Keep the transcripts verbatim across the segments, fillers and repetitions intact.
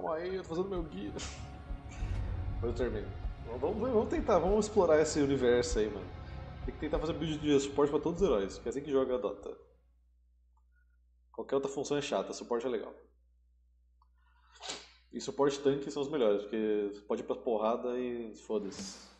Calma aí, eu tô fazendo meu guia. Depois eu termino. Vamos, vamos tentar, vamos explorar esse universo aí, mano. Tem que tentar fazer build de suporte pra todos os heróis, que é assim que joga a Dota. Qualquer outra função é chata, suporte é legal. E suporte tanque são os melhores, porque pode ir pra porrada e foda-se.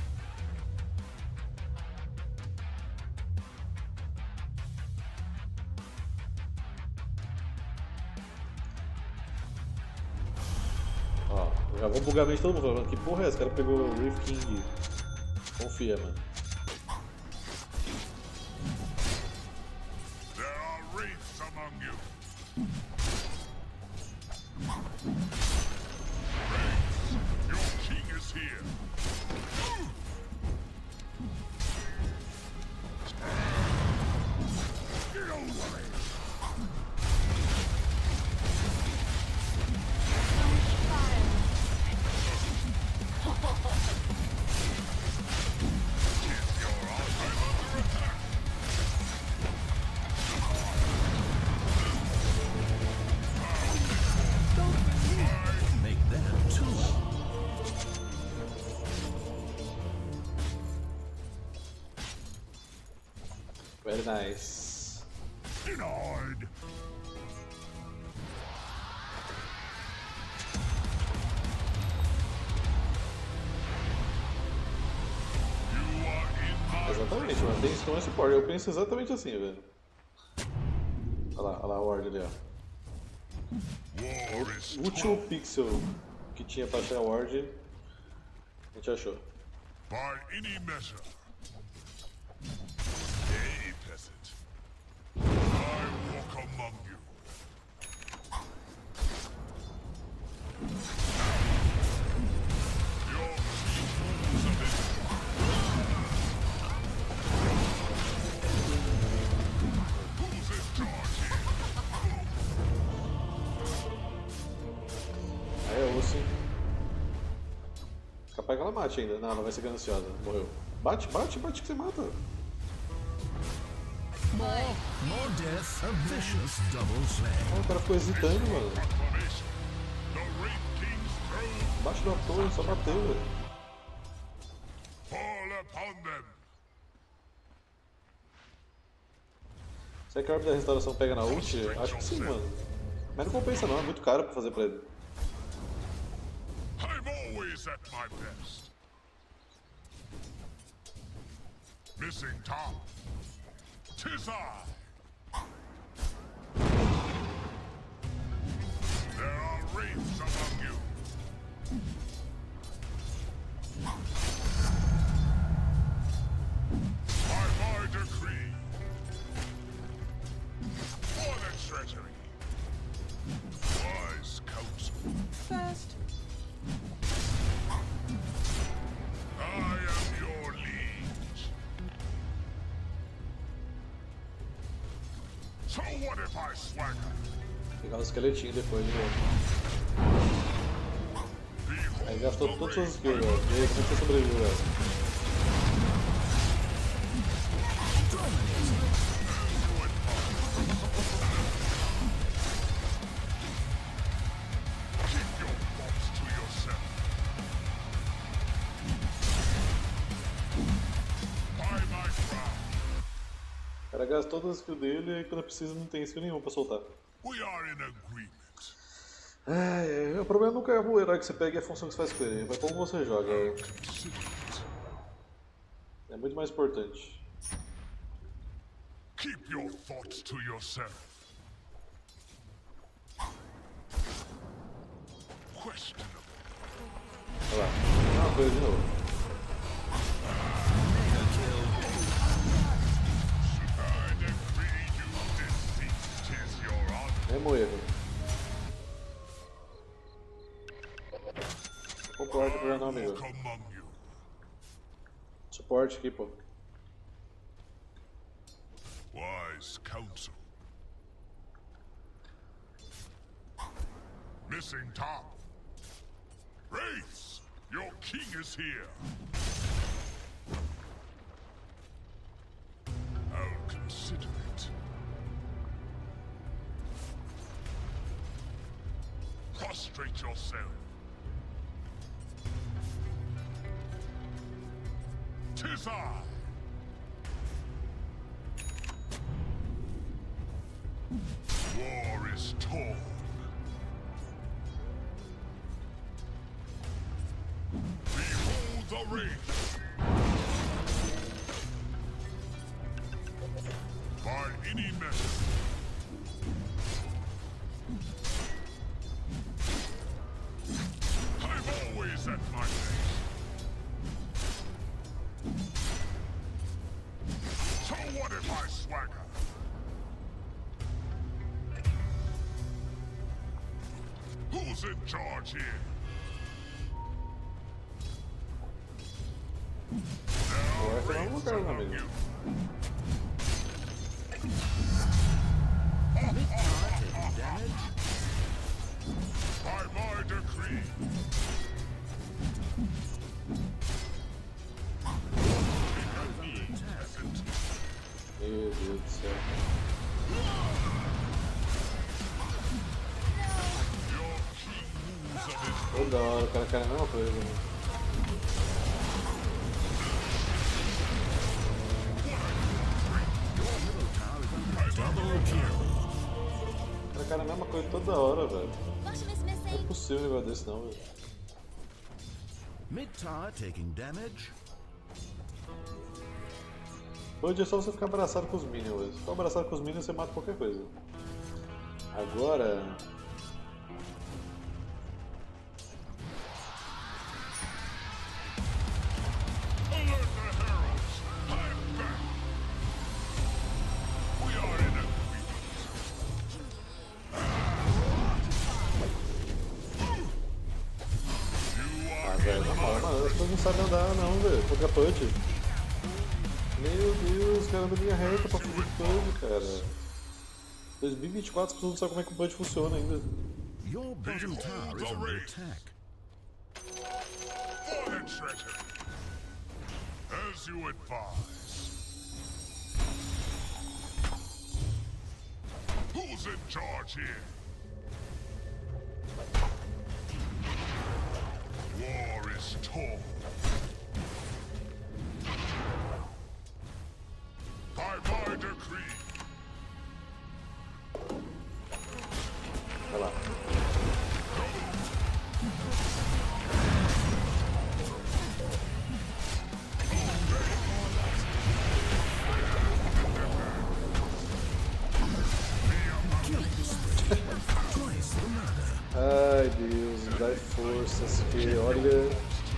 Ó, já vou bugar a mente de todo mundo falando, que porra é essa? O cara pegou o Reef King. Confia, mano. There are wraiths among you. Wraiths, your king is here. Get away. Very nice. Denied. Exatamente, mano. Tem isso suporte. Eu penso exatamente assim, velho. Olha lá, olha lá a ward ali, ó. O último pixel que tinha pra achar a ward, a gente achou. By any measure. Hey, peasant. I walk among you. Your peoples of Who's in charge here? Aí eu sim. Capaz que ela mate ainda. Não, ela vai ser gananciosa. Morreu. Bate, bate, bate que você mata. More, more death, a vicious double slam. Ah, o cara ficou hesitando, mano. Proclamation. The Wraith King's throne. Bate na torre, só bateu, velho. Fall upon them. Será que a orbe da restauração pega na ult? Acho que sim, mano. Mas não compensa não, é muito caro pra fazer pra ele. I'm always at my best. Missing top. Tis I. There are wraiths among you. By my decree. For the treasury. Wise counsel. First, I am your liege. So what if I swagger? Pegar um esqueletinho depois de novo. Aí gastou todas as suas skills, ó. E aí, como é que você sobreviveu, velho? Keep your thoughts to yourself. By my crown, O cara gasta todas as skills dele e aí quando precisa não tem skill nenhum pra soltar. we are in agreement. É, é, o problema nunca é o herói que você pega e a função que você faz com ele, mas como você joga. Consider it. É muito mais importante. Keep your thoughts to yourself. Questionable. Olha lá, uma coisa de novo. I decree you deceit. Tis your honor. Mesmo erro. Concordo pra não, amigo. Walk among you. Suporte aqui, pô. Wise counsel. Missing top. Wraiths, your king is here. I'll consider it. Prostrate demonstrate yourself. Tis I. War is torn. Behold the wraith. By any measure. I'm always at my best. So what if I swagger? Who's in charge here? Agora você não lugar, meu amigo. By my decree. Meu Deus do céu. Toda hora o cara quer a mesma coisa, né? Double kill. O cara quer a mesma coisa toda hora, velho. Não é possível um negócio desse não, velho. Mid tower taking damage. Hoje é só você ficar abraçado com os minions, velho. Se for abraçado com os minions, você mata qualquer coisa. Agora... Não sabe andar não, velho, contra punch. Meu Deus, cara anda linha reta pra fugir de punch, cara. dois mil e vinte e quatro, as pessoas não sabem como é que o punch funciona ainda. Your bottom tower is under attack. For the treasure. As you advise. Who's in charge here? War is torn. By my decree. Vai lá. Ai Deus, dai forças, que olha.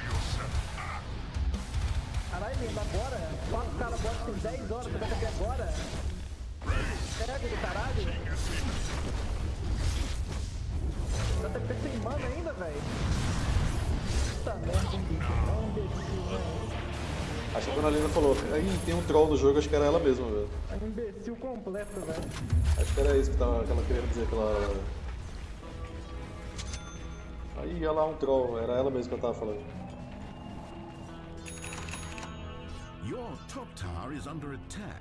Caralho, lindo, agora? Quatro caras botam por dez horas, você vai saber agora? Pega do caralho. Já tá sem mana ainda, velho. Puta merda, um bicho. É um imbecil, velho. Acho que quando a Lina falou, aí tem um troll no jogo, acho que era ela mesma, velho. É um imbecil completo, velho. Acho que era isso que, tava, que ela queria dizer aquela hora, velho. Aí, olha lá um troll, era ela mesma que eu tava falando. Your top tower is under attack.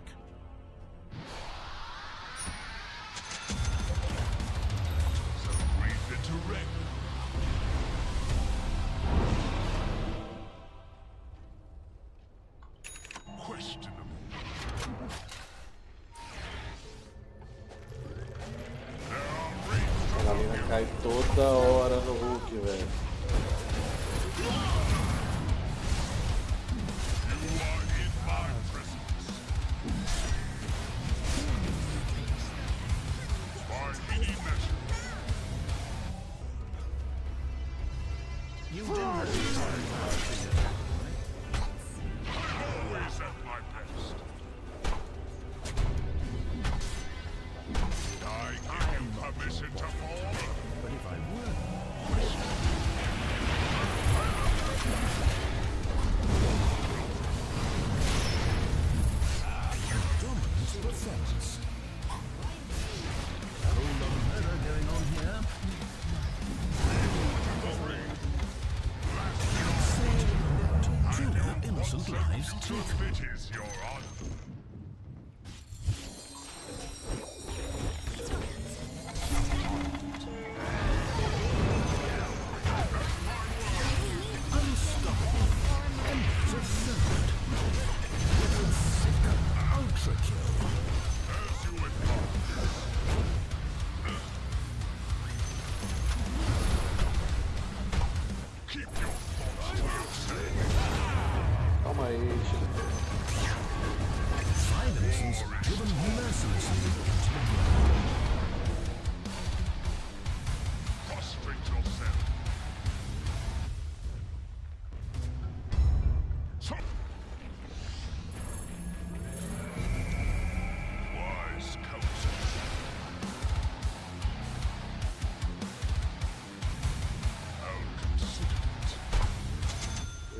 Breathe into wreck. Questionable. A Lina cai toda hora no Hulk, velho.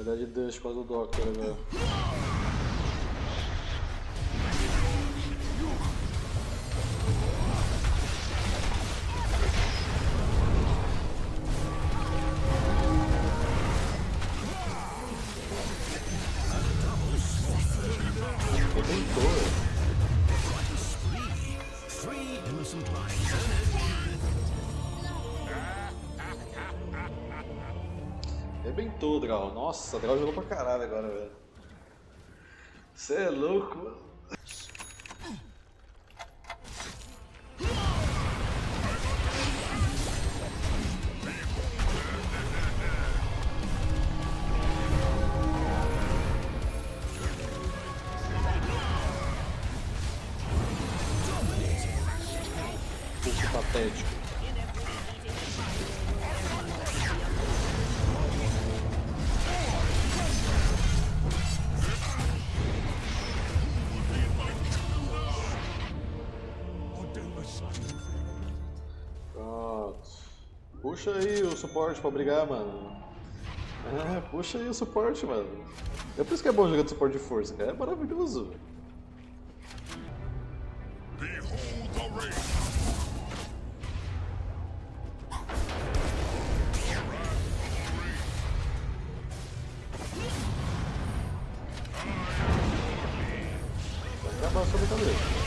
Habilidade de Dust com a do Doctor agora. Arrebentou o Draw. Nossa, o Draw jogou pra caralho agora, velho. Cê é louco, mano. Pulso patético. Puxa aí o suporte pra brigar, mano. É, puxa aí o suporte, mano. É por isso que é bom jogar de suporte de força, cara. É maravilhoso. Behold the rain. Vai acabar sobre o tabuleiro.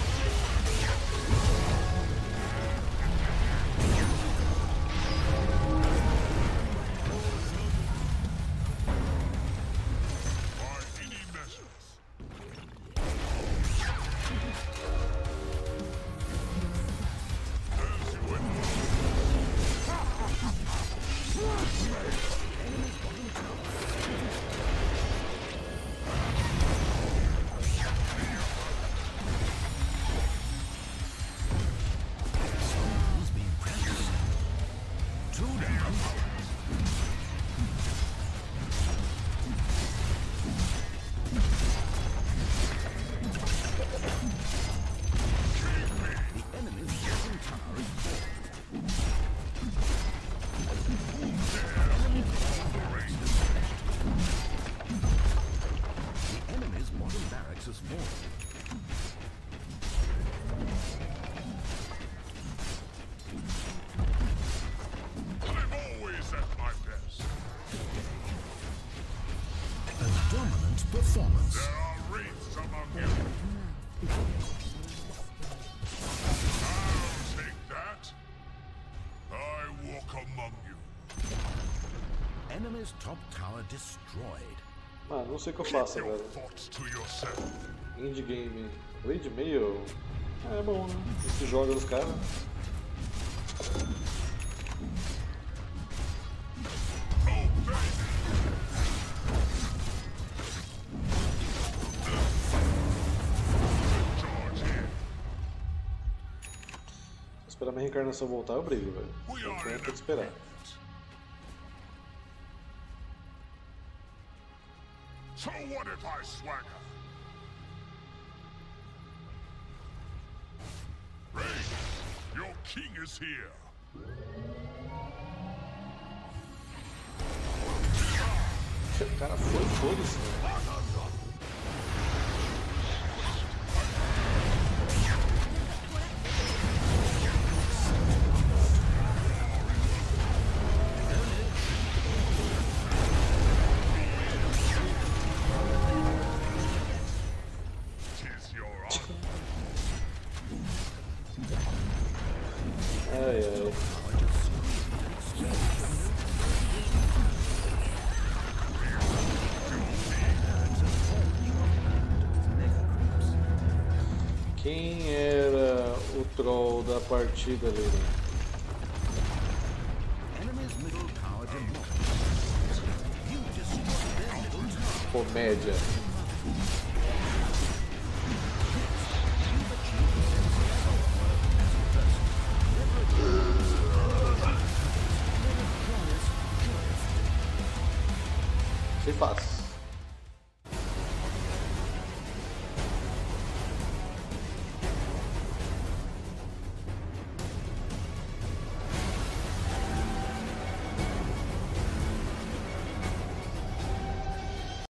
Performance. There are wraiths among you. I'll take that. I walk among you. Enemy's top tower destroyed. Mano, não sei o que eu Keep faço your agora. thoughts to yourself. Indie game. Blade Mail. É bom, né? Você joga os caras. Esperar minha reencarnação voltar, eu brigo, velho. We Então are tem in que esperar. agreement. So what if I swagger? Raise, your king is here. O cara foi, foda-se, velho. Tis your honor. Ai, ai. Quem era o troll da partida ali? Né? Enemy's middle tower demolished. You destroyed their middle tower. Comédia. Achei fácil.